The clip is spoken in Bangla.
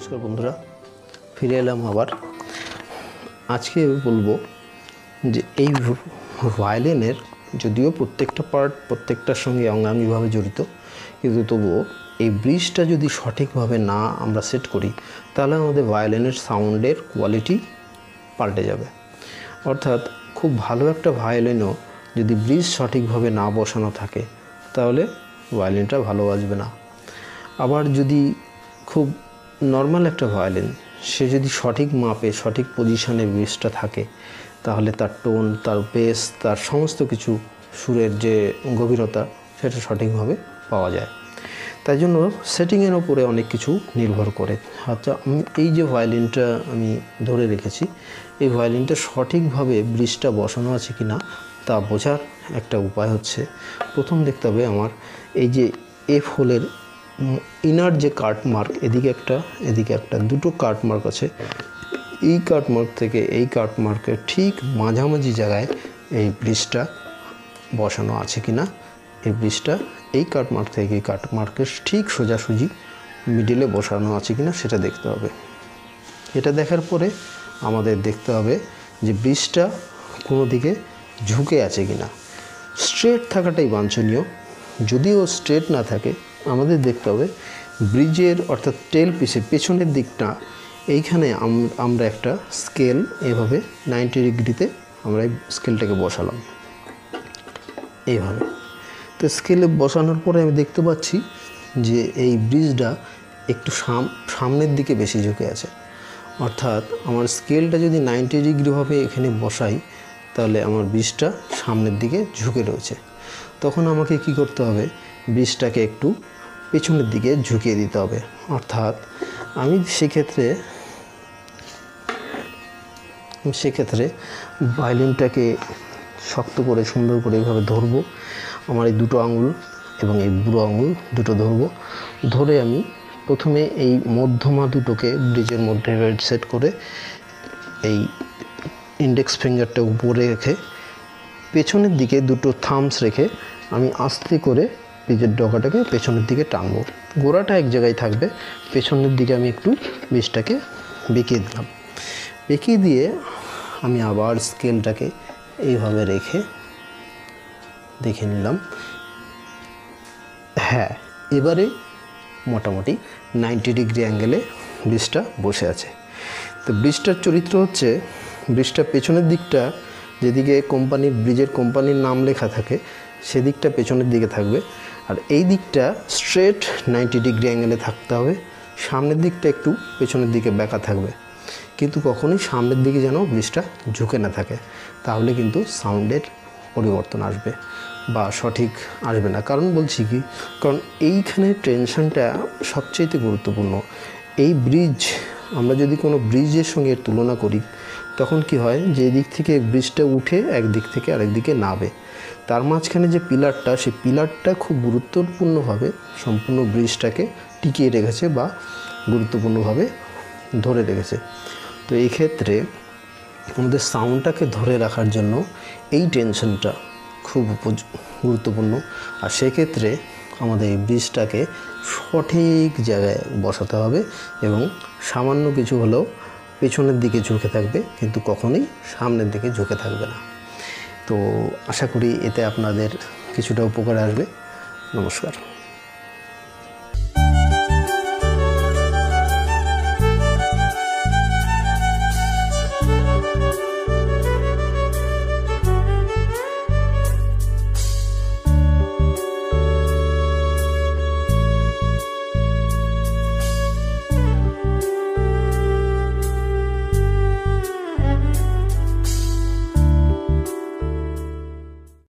নমস্কার বন্ধুরা, ফিরে এলাম আবার। আজকে বলবো যে এই ভায়োলিনের যদিও প্রত্যেকটা পার্ট প্রত্যেকটার সঙ্গে অঙ্গাঙ্গিভাবে জড়িত, কিন্তু তবুও এই ব্রিজটা যদি সঠিকভাবে না আমরা সেট করি তাহলে আমাদের ভায়োলিনের সাউন্ডের কোয়ালিটি পাল্টে যাবে। অর্থাৎ খুব ভালো একটা ভায়োলিনও যদি ব্রিজ সঠিকভাবে না বসানো থাকে তাহলে ভায়োলিনটা ভালো বাজবে না। আবার যদি খুব নর্মাল একটা ভায়োলিন, সে যদি সঠিক মাপে সঠিক পজিশনে ব্রিজটা থাকে তাহলে তার টোন, তার বেস, তার সমস্ত কিছু সুরের যে গভীরতা সেটা সঠিকভাবে পাওয়া যায়। তাই জন্য সেটিংয়ের ওপরে অনেক কিছু নির্ভর করে। আচ্ছা, এই যে ভায়োলিনটা আমি ধরে রেখেছি, এই ভায়োলিনটা সঠিকভাবে ব্রিজটা বসানো আছে কি না তা বোঝার একটা উপায় হচ্ছে, প্রথম দেখতে হবে আমার এই যে এফ হোলের ইনার যে কাট মার্ক, এদিকে একটা দুটো কাট মার্ক আছে। এই কাট মার্ক থেকে এই কাট মার্কের ঠিক মাঝামাঝি জায়গায় এই ব্রিজটা বসানো আছে কি না, এই ব্রিজটা এই কাট মার্ক থেকে এই কাট মার্কের ঠিক সোজাসুজি মিডিলে বসানো আছে কি না সেটা দেখতে হবে। এটা দেখার পরে আমাদের দেখতে হবে যে ব্রিজটা কোনো দিকে ঝুঁকে আছে কি না। স্ট্রেট থাকাটাই বাঞ্ছনীয়। যদিও স্ট্রেট না থাকে, আমাদের দেখতে হবে ব্রিজের অর্থাৎ টেল পিসে পেছনের দিকটা, এইখানে আমরা একটা স্কেল এভাবে 90 ডিগ্রিতে আমরা এই স্কেলটাকে বসালাম এইভাবে। তো স্কেলে বসানোর পরে আমি দেখতে পাচ্ছি যে এই ব্রিজটা একটু সামনের দিকে বেশি ঝুঁকে আছে। অর্থাৎ আমার স্কেলটা যদি 90 ডিগ্রিভাবে এখানে বসাই তাহলে আমার ব্রিজটা সামনের দিকে ঝুঁকে রয়েছে। তখন আমাকে কি করতে হবে, ব্রিজটাকে একটু পেছনের দিকে ঝুঁকিয়ে দিতে হবে। অর্থাৎ আমি সেক্ষেত্রে ভায়োলিনটাকে শক্ত করে সুন্দর করে এইভাবে ধরবো। আমার এই দুটো আঙুল এবং এই বুড়ো আঙুল দুটো ধরবো। ধরে আমি প্রথমে এই মধ্যমা দুটোকে ব্রিজের মধ্যে সেট করে এই ইন্ডেক্স ফিঙ্গারটা উপরে রেখে পেছনের দিকে দুটো থামস রেখে আমি আস্তে করে ব্রিজের ডগাটাকে পেছনের দিকে টানবো। গোড়াটা এক জায়গায় থাকবে, পেছনের দিকে আমি একটু ব্রিজটাকে বেঁকিয়ে দিলাম। বেঁকিয়ে দিয়ে আমি আবার স্কেলটাকে এইভাবে রেখে দেখে নিলাম, হ্যাঁ এবারে মোটামুটি 90 ডিগ্রি অ্যাঙ্গেলে ব্রিজটা বসে আছে। তো ব্রিজটার চরিত্র হচ্ছে, ব্রিজটা পেছনের দিকটা যেদিকে ব্রিজের কোম্পানির নাম লেখা থাকে সেদিকটা পেছনের দিকে থাকবে, আর এই দিকটা স্ট্রেট 90 ডিগ্রি অ্যাঙ্গেলে থাকতে হবে। সামনের দিকটা একটু পেছনের দিকে বেঁকা থাকবে, কিন্তু কখনোই সামনের দিকে যেন ব্রিজটা ঝুঁকে না থাকে, তাহলে কিন্তু সাউন্ডের পরিবর্তন আসবে বা সঠিক আসবে না। কারণ বলছি কি, কারণ এইখানে টেনশনটা সবচেয়ে গুরুত্বপূর্ণ। এই ব্রিজ আমরা যদি কোনো ব্রিজের সঙ্গে তুলনা করি তখন কি হয়, যে দিক থেকে ব্রিজটা উঠে একদিক থেকে আরেক দিকে নাবে, তার মাঝখানে যে পিলারটা, সেই পিলারটা খুব গুরুত্বপূর্ণভাবে সম্পূর্ণ ব্রিজটাকে টিকিয়ে রেখেছে বা গুরুত্বপূর্ণভাবে ধরে রেখেছে। তো এই ক্ষেত্রে আমাদের সাউন্ডটাকে ধরে রাখার জন্য এই টেনশনটা খুব গুরুত্বপূর্ণ। আর সেক্ষেত্রে আমাদের এই ব্রিজটাকে সঠিক জায়গায় বসাতে হবে এবং সামান্য কিছু হলেও পেছনের দিকে ঝুঁকে থাকবে, কিন্তু কখনোই সামনের দিকে ঝুঁকে থাকবে না। তো আশা করি এতে আপনাদের কিছুটা উপকার আসবে। নমস্কার।